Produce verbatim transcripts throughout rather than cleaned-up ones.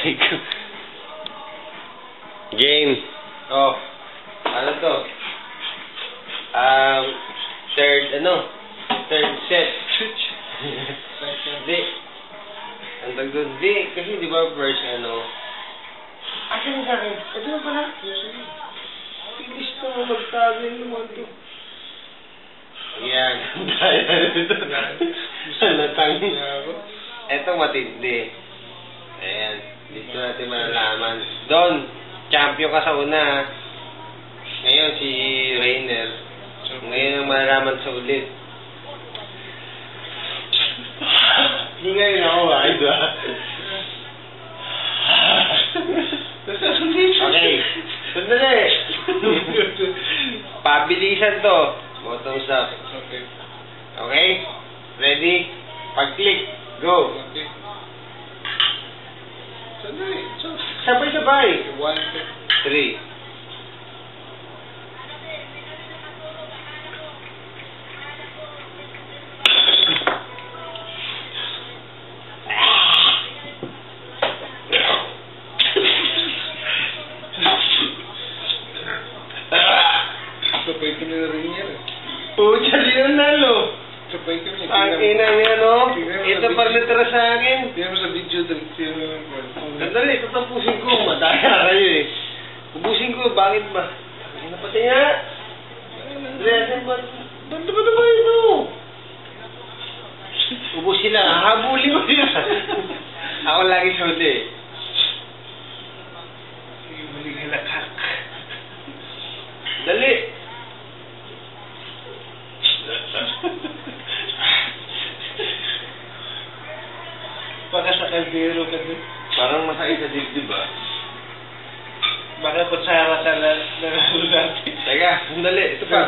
Aray ko. Game. Oh. Ano to? Um, third, ano? Third set. Di. Ang tag doon. Di. Kasi di ba first, ano? Asan sa akin? Ito na pala. Pilis na mo magtabi naman to. Ayan. Dahil ito. Salatang. Ito matindi. Ayan. Dito natin malalaman. Don, champion ka sa una. Ngayon si Rainer. Ngayon ang malalaman sa ulit. Hindi ngayon ako ba? Ito ah. Okay. Sandali. Pabilisan to. Bottoms up. Okay. Okay? Ready? Pag-click. Go. Okay. Sandali. Sabay-sabay. One, two, three. Sabay kami na rin yan. Oo, dyan yun nalo. Sabay kami. Ang ina niya, no? Ito pag natara sa akin. Tingnan mo sa video doon. Tingnan mo naman. Sandali, ito tapusin ko. Madaya kayo eh. Ubusin ko, bakit ba? Ano pati nga? Sandali, ba't ba naman ito? Ubusin lang. Habulin mo yun. Ako lagi sa huli. Sige, muling halakak. Dali. Baka sa kaldero ka doon. Parang masakit sa dibdib ba? Baka kutsara ka na nanalo natin. Teka, sandali. Ito pa.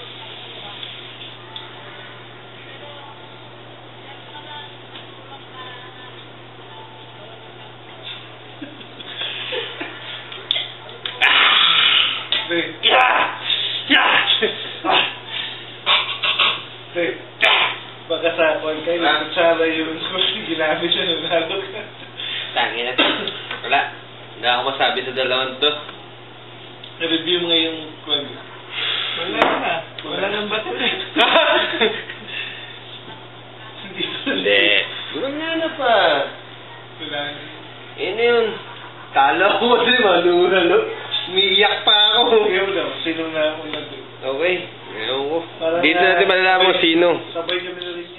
Baka sa kwan kayo, kutsara yung ginamit siya ng nalo ka. Tangin na. Wala. Hindi ako masabi sa dalawang to. Na-review mo ngayong kwan. Wala na. Wala nang bato eh. Hindi. Gumanya na pa. Wala na. Ini yun. Talo ko din, malura, no? Umiiyak pa ako. Ngayon daw, sino na ako nandun? Okay. Ngayon ko. Dito natin malalaman mo sino. Sabay kami na rin.